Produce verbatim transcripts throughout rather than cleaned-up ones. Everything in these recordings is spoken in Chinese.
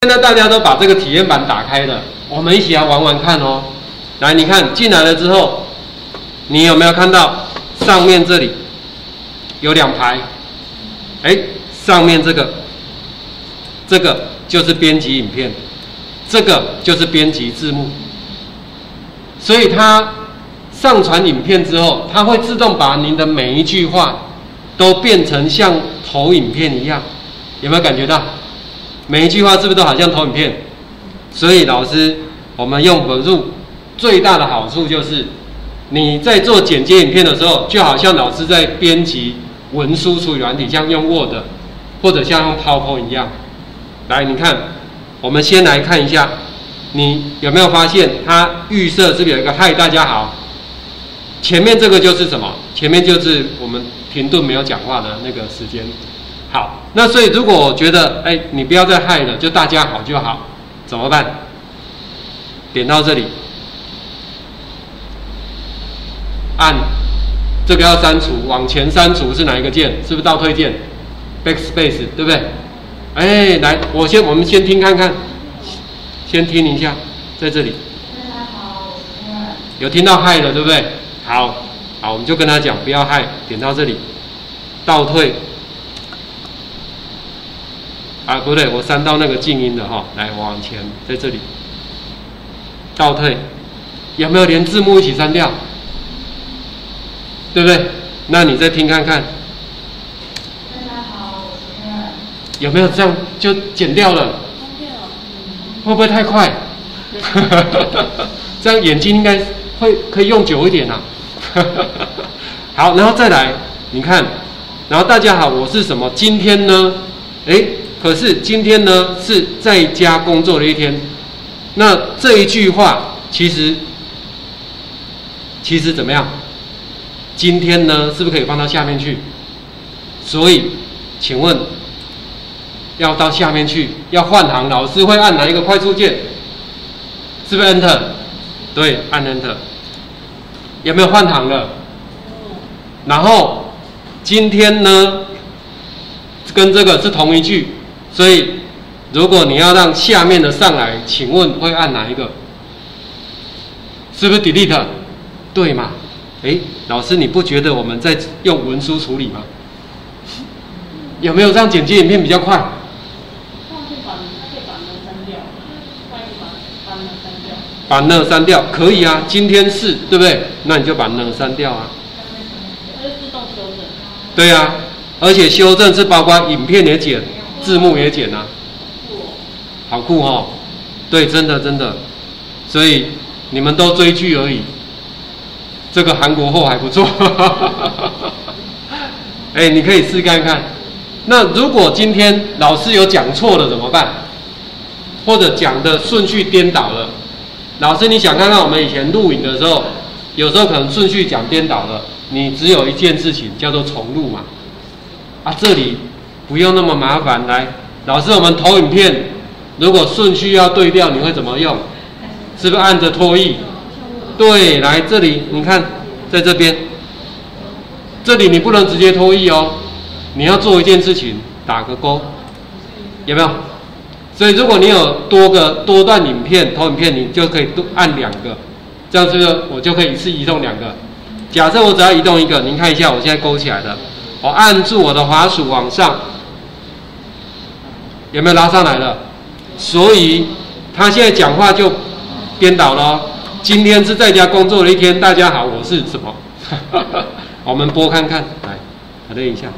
现在大家都把这个体验版打开了，我们一起来玩玩看哦。来，你看进来了之后，你有没有看到上面这里有两排？哎，上面这个，这个就是编辑影片，这个就是编辑字幕。所以它上传影片之后，它会自动把您的每一句话都变成像投影片一样，有没有感觉到？每一句话是不是都好像投影片？所以老师，我们用Bluetooth最大的好处就是，你在做剪接影片的时候，就好像老师在编辑文书处理软体，像用 Word 或者像用 PowerPoint 一样。来，你看，我们先来看一下，你有没有发现它预设是不是有一个嗨大家好？前面这个就是什么？前面就是我们停顿没有讲话的那个时间。好，那所以如果我觉得，哎，你不要再害了，就大家好就好，怎么办？点到这里，按这个要删除，往前删除是哪一个键？是不是倒退键 ？Backspace， 对不对？哎，来，我先我们先听看看，先听一下，在这里。大家好，我是天然。有听到害了，对不对？好，好，我们就跟他讲不要害，点到这里，倒退。啊，不对，我删到那个静音的哈，来往前，在这里倒退，有没有连字幕一起删掉？对不对？那你再听看看。大家好，我是天然。有没有这样就剪掉了？会不会太快？这样眼睛应该会可以用久一点啊。好，然后再来，你看，然后大家好，我是什么？今天呢？哎。可是今天呢是在家工作的一天，那这一句话其实其实怎么样？今天呢是不是可以放到下面去？所以，请问要到下面去要换行，老师会按哪一个快速键？是不是 Enter？ 对，按 Enter。有没有换行了？然后今天呢跟这个是同一句。所以，如果你要让下面的上来，请问会按哪一个？是不是 Delete？ 对嘛？哎，老师，你不觉得我们在用文书处理吗？有没有让剪接影片比较快？把那删掉，可以啊。今天是对不对？那你就把那删掉啊。它是自动修正。对啊，而且修正是包括影片也剪。字幕也剪啊，好酷哦！对，真的真的，所以你们都追剧而已。这个韩国货还不错，哎，你可以试看看。那如果今天老师有讲错了怎么办？或者讲的顺序颠倒了，老师你想看看我们以前录影的时候，有时候可能顺序讲颠倒了，你只有一件事情叫做重录嘛。啊，这里。不用那么麻烦，来，老师，我们投影片，如果顺序要对调，你会怎么用？是不是按着拖曳？对，来这里，你看，在这边，这里你不能直接拖曳哦，你要做一件事情，打个勾，有没有？所以如果你有多个多段影片投影片，你就可以多按两个，这样是不是我就可以一次移动两个？假设我只要移动一个，您看一下，我现在勾起来了，我按住我的滑鼠往上。有没有拉上来了？所以他现在讲话就颠倒了、哦。今天是在家工作的一天，大家好，我是什么？我们播看看，来，核对一下。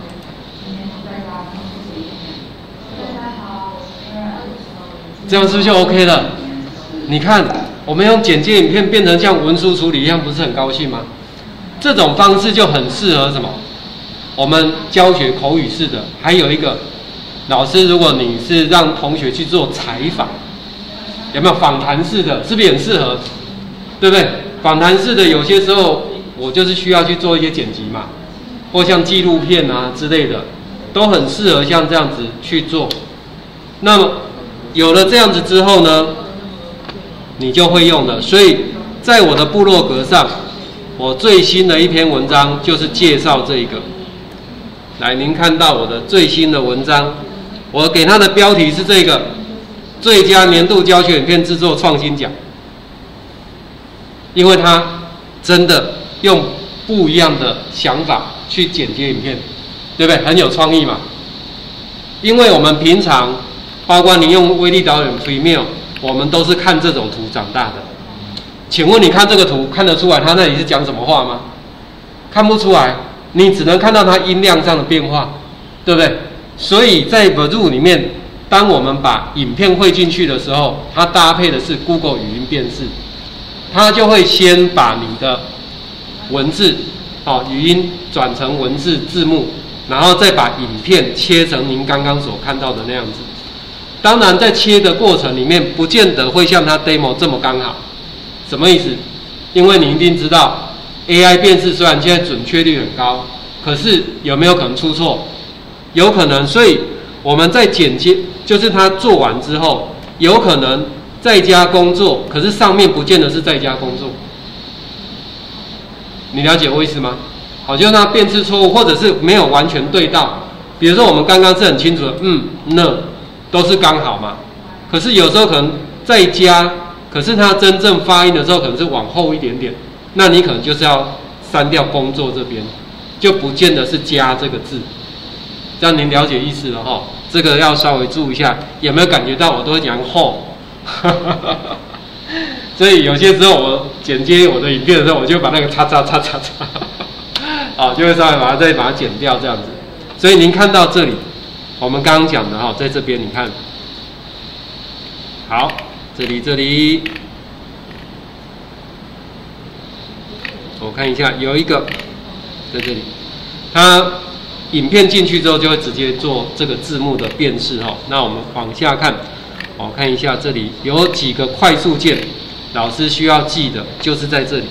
这样是不是就 OK 了？你看，我们用剪接影片变成像文书处理一样，不是很高兴吗？这种方式就很适合什么？我们教学口语式的，还有一个。老师，如果你是让同学去做采访，有没有访谈式的？是不是很适合？对不对？访谈式的有些时候我就是需要去做一些剪辑嘛，或像纪录片啊之类的，都很适合像这样子去做。那么有了这样子之后呢，你就会用了。所以在我的部落格上，我最新的一篇文章就是介绍这一个。来，您看到我的最新的文章。我给它的标题是这个： 最佳年度教学影片制作创新奖，因为他真的用不一样的想法去剪接影片，对不对？很有创意嘛。因为我们平常，包括你用威力导演 Premiere， 我们都是看这种图长大的。请问你看这个图看得出来他那里是讲什么话吗？看不出来，你只能看到它音量上的变化，对不对？所以在 Voo 里面，当我们把影片汇进去的时候，它搭配的是 Google 语音辨识，它就会先把你的文字，哦，语音转成文字字幕，然后再把影片切成您刚刚所看到的那样子。当然，在切的过程里面，不见得会像它 demo 这么刚好。什么意思？因为你一定知道 ，A I 辨识虽然现在准确率很高，可是有没有可能出错？有可能。所以我们在剪接，就是它做完之后，有可能在家工作，可是上面不见得是在家工作。你了解我意思吗？好，就是它辨识错误，或者是没有完全对到。比如说我们刚刚是很清楚的，嗯，那都是刚好嘛。可是有时候可能在家。可是它真正发音的时候，可能是往后一点点，那你可能就是要删掉工作这边，就不见得是加这个字，这样您了解意思了哈。这个要稍微注意一下，有没有感觉到我都会讲后？所以有些时候我剪接我的影片的时候，我就把那个叉叉叉叉叉，啊，就会稍微把它再把它剪掉这样子。所以您看到这里，我们刚刚讲的哈，在这边你看，好。这里这里，我看一下，有一个在这里，它影片进去之后就会直接做这个字幕的辨识哈。那我们往下看，我看一下这里有几个快速键，老师需要记的就是在这里，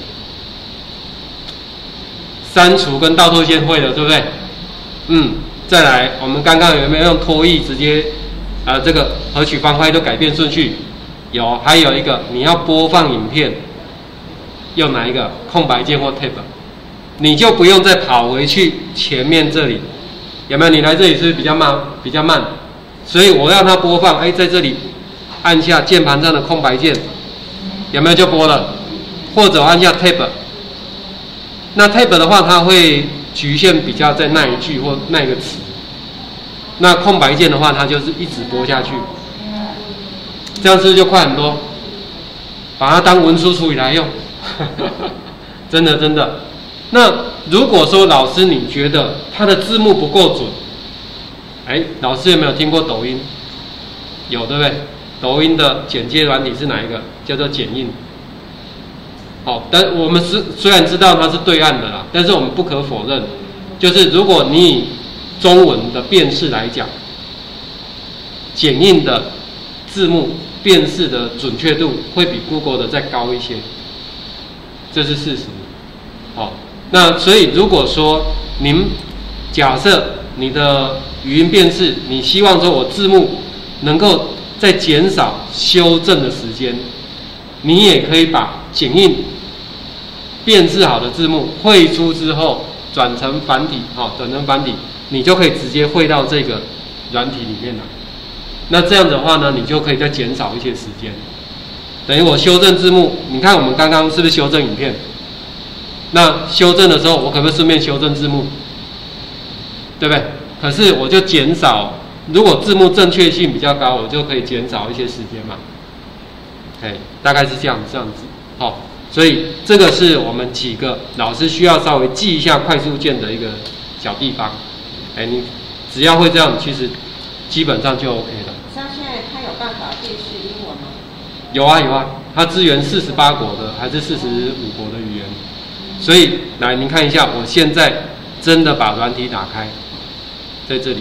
删除跟倒退键会了，对不对？嗯，再来，我们刚刚有没有用拖曳直接，呃，这个合取方块都改变顺序？有，还有一个你要播放影片，用哪一个空白键或 Tab， 你就不用再跑回去前面这里，有没有？你来这里是不是比较慢，比较慢，所以我让它播放，哎，在这里按下键盘上的空白键，有没有就播了？或者按下 Tab， 那 Tab 的话，它会局限比较在那一句或那个词，那空白键的话，它就是一直播下去。这样是不是就快很多？把它当文书处理来用，真的真的。那如果说老师你觉得它的字幕不够准，哎，老师有没有听过抖音？有对不对？抖音的剪接软体是哪一个？叫做剪映。好，但我们是虽然知道它是对岸的啦，但是我们不可否认，就是如果你以中文的辨识来讲，剪映的字幕辨识的准确度会比 Google 的再高一些，这是事实。好，那所以如果说您假设你的语音辨识，你希望说我字幕能够再减少修正的时间，你也可以把剪映辨识好的字幕汇出之后转成繁体，好，转成繁体，你就可以直接汇到这个软体里面来。那这样的话呢，你就可以再减少一些时间。等于我修正字幕，你看我们刚刚是不是修正影片？那修正的时候，我可不可以顺便修正字幕？对不对？可是我就减少，如果字幕正确性比较高，我就可以减少一些时间嘛。哎，大概是这样这样子。好，所以这个是我们几个老师需要稍微记一下快速键的一个小地方。哎，你只要会这样，其实基本上就 OK 了。 像现在它有办法辨识英文吗？ 有啊有啊，它支援四十八国的还是四十五国的语言。所以来您看一下，我现在真的把软体打开，在这里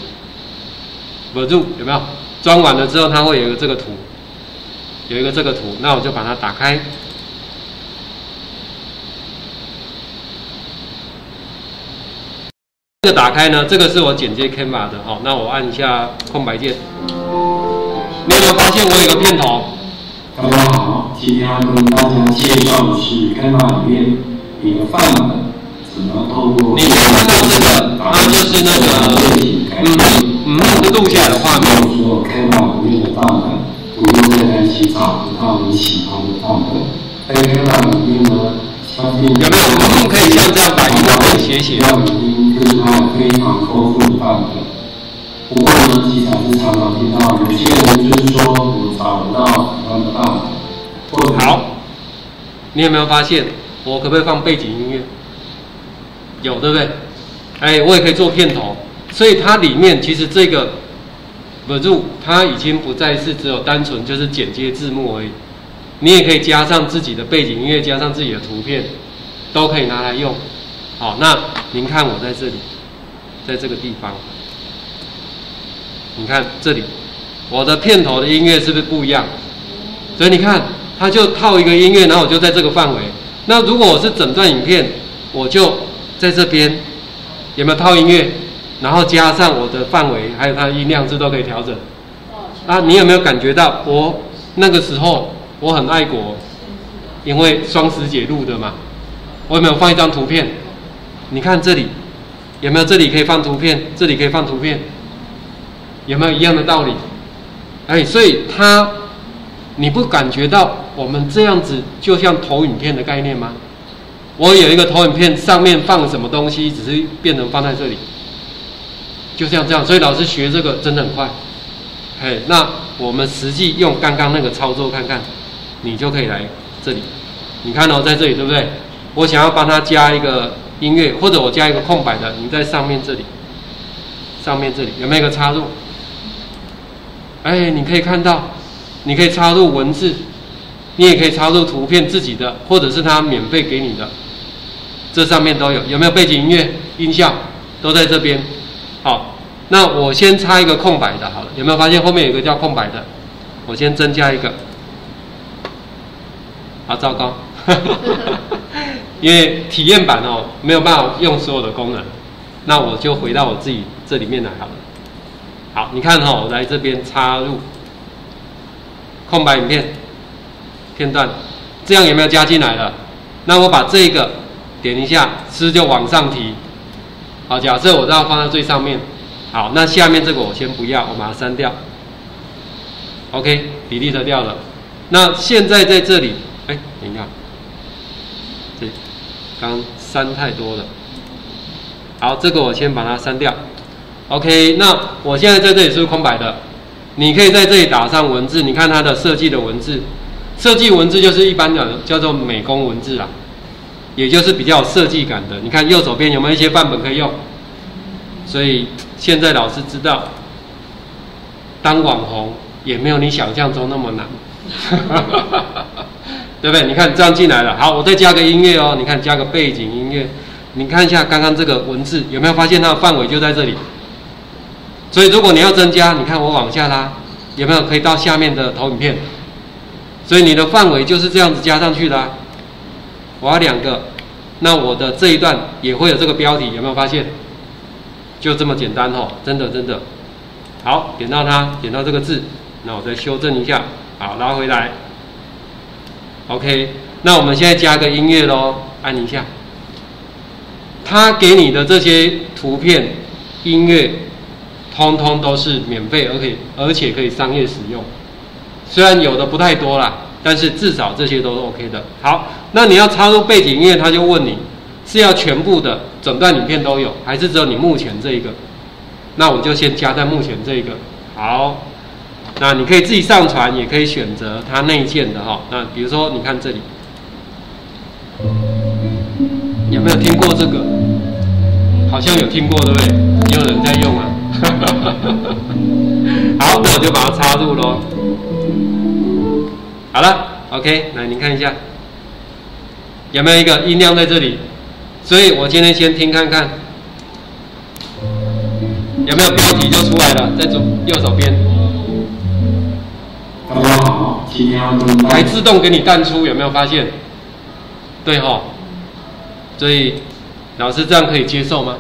，Voo 有没有？装完了之后，它会有一个这个图，有一个这个图，那我就把它打开。这个打开呢，这个是我剪接 Canva 的，好，那我按一下空白键。你有没有发现我有个片头？ 大家好，今天要跟大家介绍的是 Canva 里面一个范本，怎么透过你看到这个，它就是那个嗯嗯录下来的画面。 说 Canva 里面的范本，如何期找不到你喜欢的范本。在开放里面呢，相信有没有一定可以像这样把英文写写？ 要语音就是它有非常丰富的范本。不过呢，其实还是常常听到有些人就是说我找不到喜欢的范本。 好，你有没有发现我可不可以放背景音乐？有，对不对？哎，我也可以做片头，所以它里面其实这个 Vudu 它已经不再是只有单纯就是剪接字幕而已，你也可以加上自己的背景音乐，加上自己的图片，都可以拿来用。好，那您看我在这里，在这个地方，你看这里，我的片头的音乐是不是不一样？所以你看，它就套一个音乐，然后我就在这个范围。那如果我是整段影片，我就在这边有没有套音乐？然后加上我的范围，还有它的音量是都可以调整。啊，你有没有感觉到我那个时候我很爱国？因为双十节录的嘛，我有没有放一张图片？你看这里有没有？这里可以放图片，这里可以放图片，有没有一样的道理？哎，所以它你不感觉到我们这样子就像投影片的概念吗？我有一个投影片，上面放什么东西，只是变成放在这里，就像这样。所以老师学这个真的很快。嘿，那我们实际用刚刚那个操作看看，你就可以来这里。你看哦，在这里对不对？我想要帮它加一个音乐，或者我加一个空白的，你在上面这里，上面这里有没有一个插入？哎，你可以看到，你可以插入文字，你也可以插入图片自己的，或者是他免费给你的，这上面都有。有没有背景音乐、音效都在这边？好，那我先插一个空白的，好了，有没有发现后面有一个叫空白的？我先增加一个。好，糟糕，因为体验版哦没有办法用所有的功能，那我就回到我自己这里面来好了。好，你看哈、哦，我来这边插入空白影片片段，这样有没有加进来了？那我把这个点一下，是不是就往上提？好，假设我这样放在最上面，好，那下面这个我先不要，我把它删掉。OK，delete 掉了。那现在在这里，哎，等一下，这刚删太多了。好，这个我先把它删掉。OK， 那我现在在这里是不是空白的？你可以在这里打上文字，你看它的设计的文字，设计文字就是一般的叫做美工文字啦，也就是比较有设计感的。你看右手边有没有一些范本可以用？所以现在老师知道，当网红也没有你想象中那么难，对不对？你看这样进来了，好，我再加个音乐哦，你看加个背景音乐，你看一下刚刚这个文字有没有发现它的范围就在这里？所以如果你要增加，你看我往下拉，有没有可以到下面的投影片？所以你的范围就是这样子加上去的啊。我要两个，那我的这一段也会有这个标题，有没有发现？就这么简单哦，真的真的。好，点到它，点到这个字，那我再修正一下，好，拉回来。OK， 那我们现在加个音乐咯，按一下。它给你的这些图片、音乐，通通都是免费，而且而且可以商业使用。虽然有的不太多啦，但是至少这些都是 OK 的。好，那你要插入背景音乐，他就问你是要全部的整段影片都有，还是只有你目前这一个？那我就先加在目前这一个。好，那你可以自己上传，也可以选择它内建的哈。那比如说，你看这里有没有听过这个？好像有听过，对不对？也有人在用啊。好，那我就把它插入咯。好了 ，OK， 来您看一下，有没有一个音量在这里？所以我今天先听看看，有没有标题就出来了，在左右手边。 大家好，今天要跟大家还自动给你弹出，有没有发现？对齁，所以老师这样可以接受吗？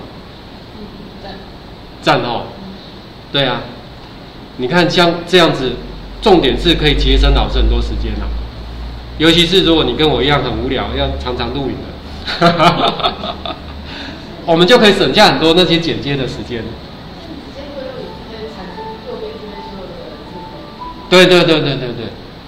赞齁，对啊，你看像这样子，重点是可以节省老师很多时间啊，尤其是如果你跟我一样很无聊，要常常录影的，我们就可以省下很多那些剪接的时间。对对对对对对，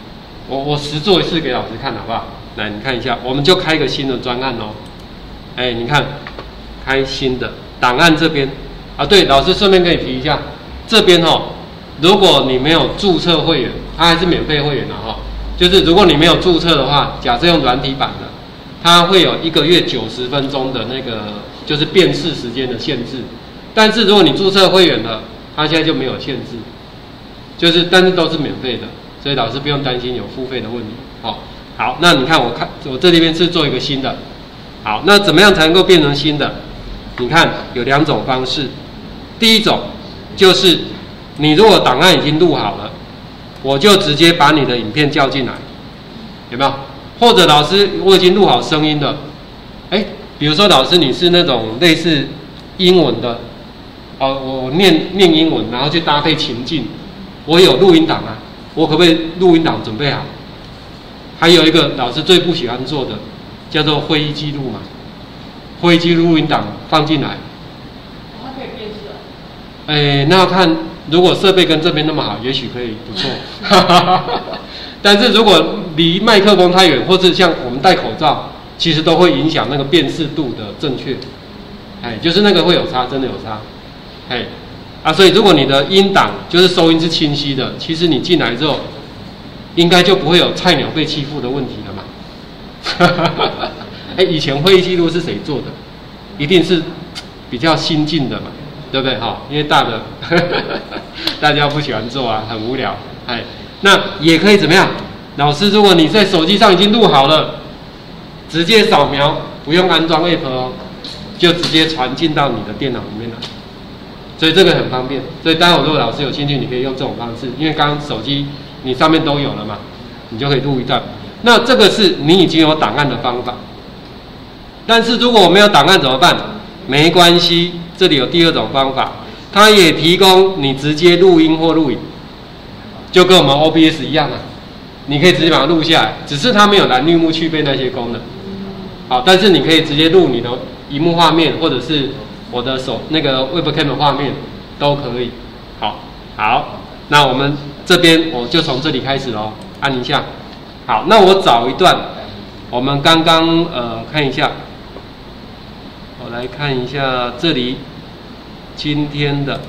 我我实做一次给老师看好不好？来，你看一下，我们就开一个新的专案哦。哎，你看，开新的档案这边啊，对，老师顺便跟你提一下，这边哦，如果你没有注册会员，它还是免费会员的哈、哦。就是如果你没有注册的话，假设用软体版的，它会有一个月九十分钟的那个就是辨识时间的限制。但是如果你注册会员了，它现在就没有限制，就是但是都是免费的，所以老师不用担心有付费的问题。好，好，那你看我看我这里边是做一个新的，好，那怎么样才能够变成新的？你看有两种方式，第一种就是你如果档案已经录好了，我就直接把你的影片叫进来，有没有？或者老师我已经录好声音了，哎，比如说老师你是那种类似英文的。哦，我念念英文，然后去搭配情境，我有录音档啊，我可不可以录音档准备好？还有一个老师最不喜欢做的，叫做会议记录嘛，会议记录录音档放进来。 它可以辨识哦。 哎，那要看，如果设备跟这边那么好，也许可以不错。但是如果离麦克风太远，或者像我们戴口罩，其实都会影响那个辨识度的正确。哎，就是那个会有差，真的有差。哎，啊，所以如果你的音档就是收音是清晰的，其实你进来之后，应该就不会有菜鸟被欺负的问题了嘛。哎，以前会议记录是谁做的？一定是比较新进的嘛，对不对？哈，因为大的大家不喜欢做啊，很无聊。哎，那也可以怎么样？老师，如果你在手机上已经录好了，直接扫描，不用安装 app 哦，就直接传进到你的电脑里面来。所以这个很方便，所以待会如果老师有兴趣，你可以用这种方式，因为刚刚手机你上面都有了嘛，你就可以录一段。那这个是你已经有档案的方法。但是如果我没有档案怎么办？没关系，这里有第二种方法，它也提供你直接录音或录影，就跟我们 O B S 一样啊，你可以直接把它录下来，只是它没有蓝绿幕去背那些功能。好，但是你可以直接录你的萤幕画面，或者是我的手那个 Webcam 的画面都可以。好，好，那我们这边我就从这里开始咯，按一下。好，那我找一段，我们刚刚呃看一下，我来看一下这里今天的，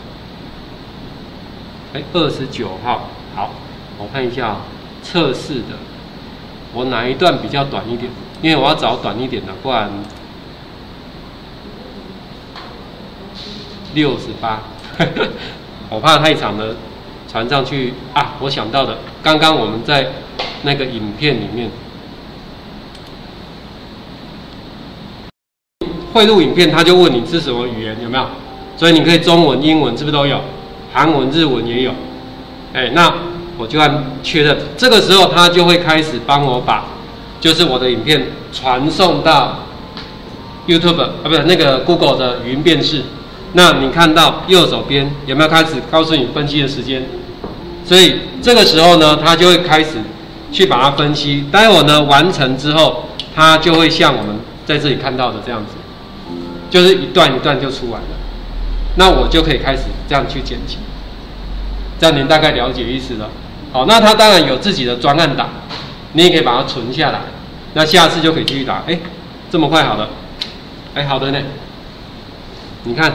哎，二十九号，好，我看一下啊、哦，测试的，我哪一段比较短一点？因为我要找短一点的，不然。六十八，我怕太长了，传上去啊！我想到的，刚刚我们在那个影片里面，会录影片，他就问你是什么语言，有没有？所以你可以中文、英文是不是都有？韩文、日文也有。哎，那我就按确认，这个时候他就会开始帮我把，就是我的影片传送到 YouTube 啊，不是那个 Google 的语音辨识。那你看到右手边有没有开始告诉你分析的时间？所以这个时候呢，它就会开始去把它分析。待会呢完成之后，它就会像我们在这里看到的这样子，就是一段一段就出来了。那我就可以开始这样去剪辑，这样您大概了解意思了。好，那它当然有自己的专案档，你也可以把它存下来。那下次就可以继续打。哎，这么快好了？哎，好的呢。你看。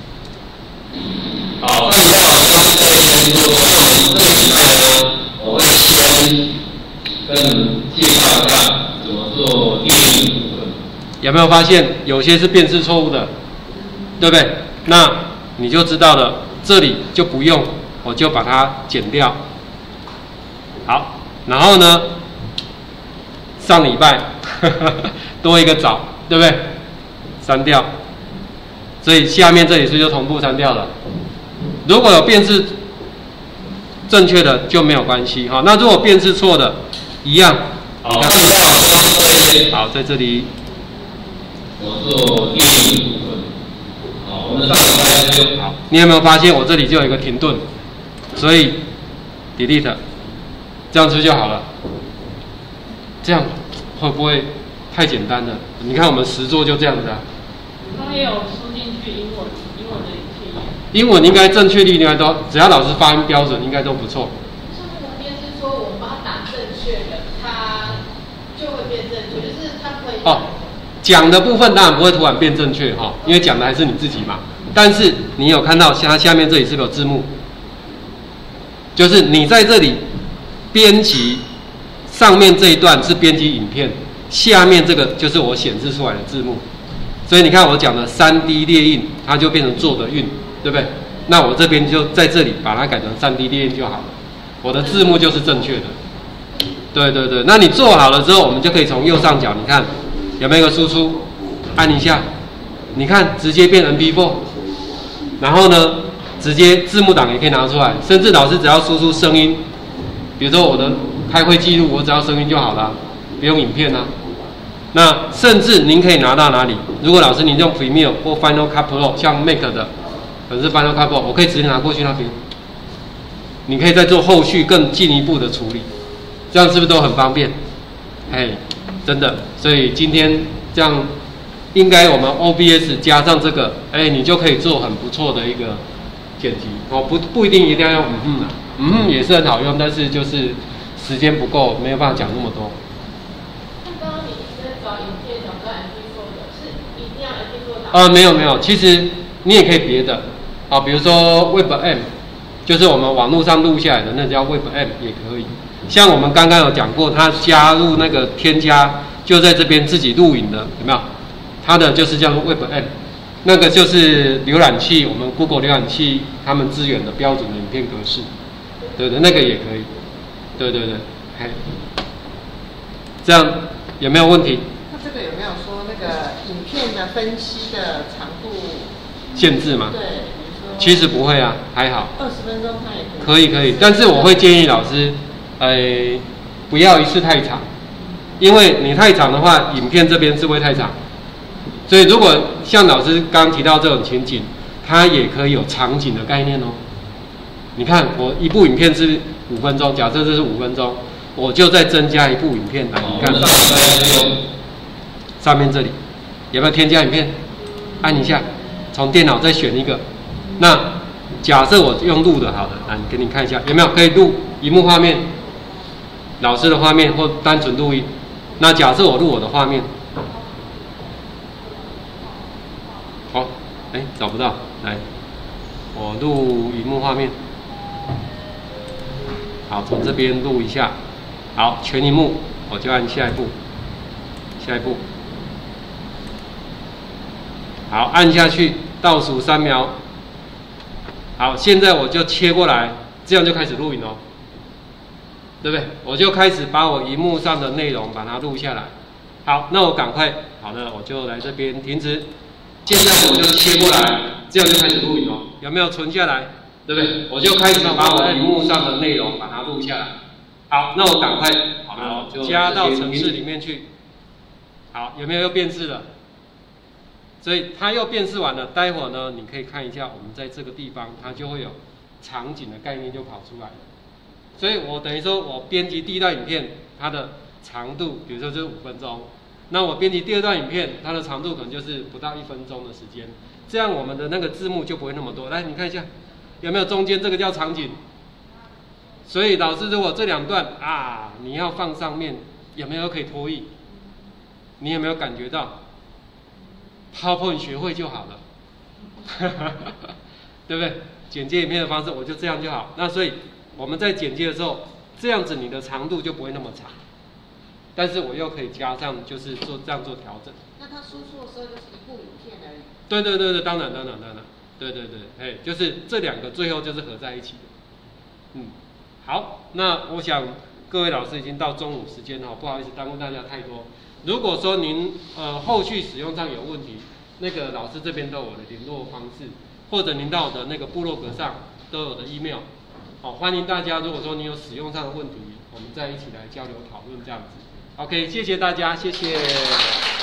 好，那你好，刚才先说，这个礼拜呢，我会先跟你们介绍一下怎么做列印部分。有没有发现有些是辨识错误的，对不对？那你就知道了，这里就不用，我就把它剪掉。好，然后呢，上礼拜呵呵多一个早，对不对？删掉。所以下面这里是不是就同步删掉了？如果有辨识正确的就没有关系哈。那如果辨识错的，一样。好，好，在这里我做列印部分。好，我们上礼拜就好。你有没有发现我这里就有一个停顿？所以 delete， 这样子就好了。这样会不会太简单了？你看我们实作就这样子啊。 他也有输进去英文，英文的语气。 英文应该正确率应该都，只要老师发音标准，应该都不错。 上面的辨识说我们把它打正确的，它就会变正确，就是它可以。 哦，讲的部分当然不会突然变正确哈、哦，因为讲的还是你自己嘛。但是你有看到下下面这里是不是有字幕？就是你在这里编辑上面这一段是编辑影片，下面这个就是我显示出来的字幕。所以你看我讲的 三 D 列印，它就变成做的运，对不对？那我这边就在这里把它改成 三 D 列印就好了，我的字幕就是正确的。对对对，那你做好了之后，我们就可以从右上角，你看有没有一个输出？按一下，你看直接变 M P 四， 然后呢，直接字幕档也可以拿出来，甚至老师只要输出声音，比如说我的开会记录，我只要声音就好了，不用影片啊。那甚至您可以拿到哪里？如果老师您用 Premiere 或 Final Cut Pro， 像 Mac 的，可能是 Final Cut Pro， 我可以直接拿过去那边，你可以再做后续更进一步的处理，这样是不是都很方便？哎，真的，所以今天这样。应该我们 O B S 加上这个，哎，你就可以做很不错的一个剪辑哦，不不一定一定要用嗯哼啊，嗯哼也是很好用，但是就是时间不够，没有办法讲那么多。 那刚刚你在找影片找到 M P 四 的，是一定要 M P 四呃，没有没有，其实你也可以别的啊，比如说 WebM， 就是我们网络上录下来的那叫 WebM 也可以。像我们刚刚有讲过，它加入那个添加就在这边自己录影的，有没有？它的就是叫做 WebM， 那个就是浏览器，我们 Google 浏览器他们支援的标准的影片格式，对对，那个也可以，对对对，嘿，这样有没有问题？ 那这个有没有说那个影片的分析的长度限制吗？ 对，比如说其实不会啊，还好。 二十分钟它也可以。 可以可以，但是我会建议老师，呃，不要一次太长，因为你太长的话，影片这边是会太长。所以，如果像老师刚提到这种情景，它也可以有场景的概念哦。你看，我一部影片是五分钟，假设这是五分钟，我就再增加一部影片来。你看，上面这里有没有添加影片？按一下，从电脑再选一个。那假设我用录的，好的，来给你看一下，有没有可以录萤幕画面、老师的画面或单纯录音？那假设我录我的画面。好，哎，找不到，来，我录萤幕画面，好，从这边录一下，好，全萤幕，我就按下一步，下一步，好，按下去，倒数三秒，好，现在我就切过来，这样就开始录影哦，对不对？我就开始把我萤幕上的内容把它录下来，好，那我赶快，好的，我就来这边停止。现在我就切过来，这样就开始录影哦。有没有存下来？对不对？我就开始把我荧幕上的内容把它录下来。好，那我赶快，好了，就加到程式里面去。好，有没有又辨识了？所以它又辨识完了。待会儿呢，你可以看一下，我们在这个地方，它就会有场景的概念就跑出来了。所以我等于说我编辑第一段影片，它的长度，比如说就是五分钟。那我编辑第二段影片，它的长度可能就是不到一分钟的时间，这样我们的那个字幕就不会那么多。来，你看一下，有没有中间这个叫场景？所以老师如果这两段啊，你要放上面，有没有可以拖曳？你有没有感觉到 ？PowerPoint 学会就好了，对不对？剪接影片的方式我就这样就好。那所以我们在剪接的时候，这样子你的长度就不会那么长。但是我又可以加上，就是做这样做调整。 那它输出的时候就是一部影片而已。 对对对对，当然当然当然，对对对，哎，就是这两个最后就是合在一起的。嗯，好，那我想各位老师已经到中午时间了，不好意思耽误大家太多。如果说您呃后续使用上有问题，那个老师这边都有我的联络方式，或者您到我的那个部落格上都有我的 email。好，欢迎大家，如果说你有使用上的问题，我们再一起来交流讨论这样子。OK， 谢谢大家，谢谢。